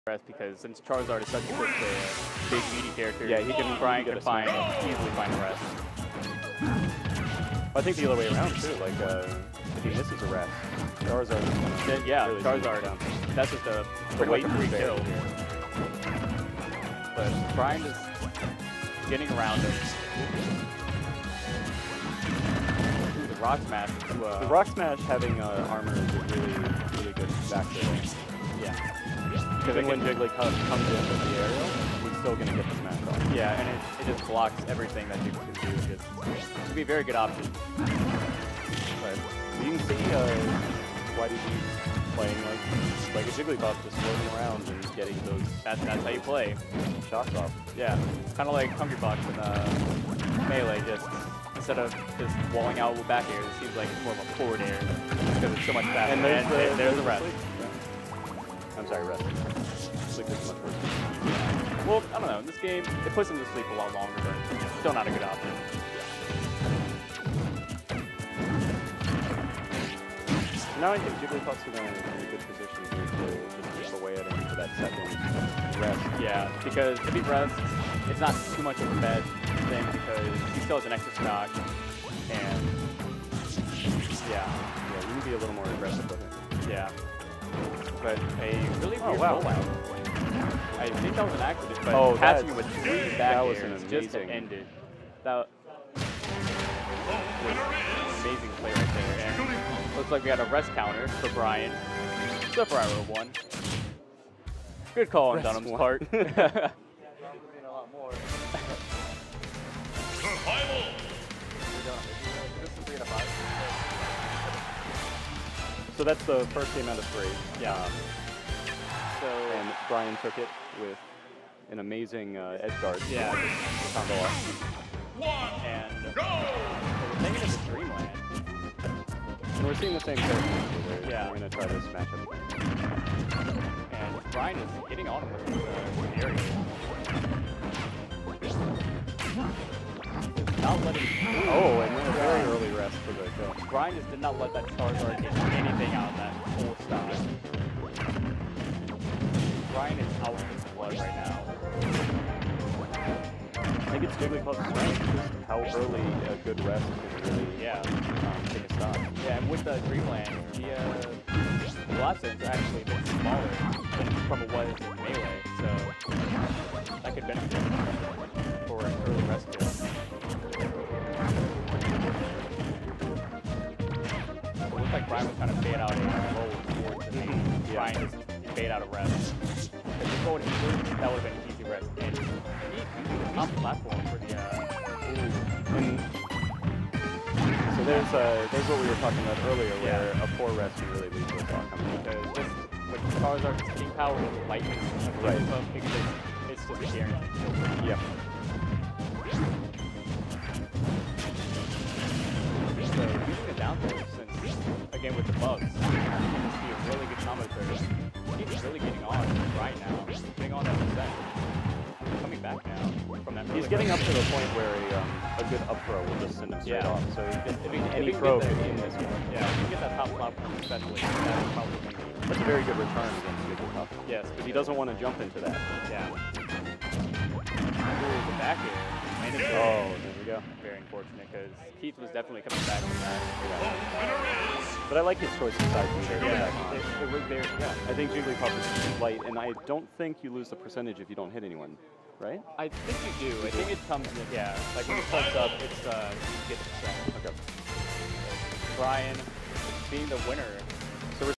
breath because since Charizard is such a quick, big meaty character, yeah, he can Brian can easily find rest. I think the other way around too. Like if he misses a rest, Charizard is gonna really Charizard. That's just a way free kill. But Brian is getting around him. The Rock Smash. The Rock Smash having armor is a really good factor. Yeah. Because when Jigglypuff comes in with the aerial, he's still going to get the smash off. Yeah, and it just blocks everything that Jigglypuff can do. It would be a very good option. But you can see why he's playing like a Jigglypuff, just floating around and getting those. That's how you play. Shots off. Yeah, kind of like Hungrybox in Melee. Just instead of just walling out with back air, it seems like it's more of a forward air because it's so much faster. And there's the rest. I'm sorry, rest. Sleep is much worse. Well, I don't know. In this game, it puts him to sleep a lot longer, but still not a good option. Now I think Jigglypuff's in a good position here to just chip away at him for that second rest. Yeah, because if he rests, it's not too much of a bad thing because he still has an extra stock. And yeah, you need to be a little more aggressive with it. Yeah. But a really weird rollout. I think that was an accident, but catching him with 3 back airs just ended. That was amazing play right there. And looks like we had a rest counter for Brian. So far, I wrote 1. Good call on Dunham's part. So that's the first game out of 3. Yeah. And Brian took it with an amazing edge guard. Yeah. Combo off. And we're taking it to Dreamland. And we're seeing the same character. Yeah. We're going to try to smash him. And Brian is hitting on him with the area. Not letting. Oh, and then a very early rest for the kill. Brian just did not let that Charizard get anything out of that whole stop. Brian is out with blood right now. I think it's Jigglypuff's strength, just how early a good rest can really take a stop. Yeah, and with the Dreamland, the blast zones are actually a bit smaller than from what is in Melee, so that could benefit for an early rest kill. It looks like Brian was trying to bait out a roll towards the main. Brian just bait out a rest. If he rolled Heather, that would have been an easy rest. And he used the top platform for the So there's what we were talking about earlier, where a poor rest can really lead to a block. Because just with Charizard's king power and lightning, it's just a guarantee. Yep. So using the down throw, since again with the bugs, seems to be a really good combo there. He's really getting on right now. Getting on that percent. Coming back now from that. He's getting up to the point where a good up throw will just send him straight off. So any throw can be in this game. Yeah, if you get that top platform especially, that's probably going to be. That's a very good return against Jigglypuff. Yes, because he doesn't want to jump into that. Yeah. Ooh, the back air. Oh, there we go. Very unfortunate because Keith was definitely coming back from that. But I like his choice of side B. Yeah, it was there. Yeah. I think Jigglypuff is light, and I don't think you lose the percentage if you don't hit anyone, right? I think you do. I think it comes in, like when it comes up, it's you get the percent. Okay. Brian, being the winner